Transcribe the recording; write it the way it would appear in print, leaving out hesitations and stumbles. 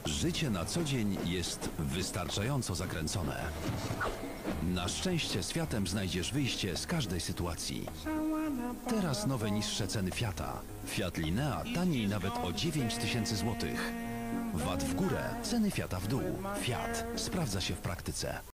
Życie na co dzień jest wystarczająco zakręcone. Na szczęście z Fiatem znajdziesz wyjście z każdej sytuacji. Teraz nowe niższe ceny Fiata. Fiat Linea taniej nawet o 9000 zł. VAT w górę, ceny Fiata w dół. Fiat sprawdza się w praktyce.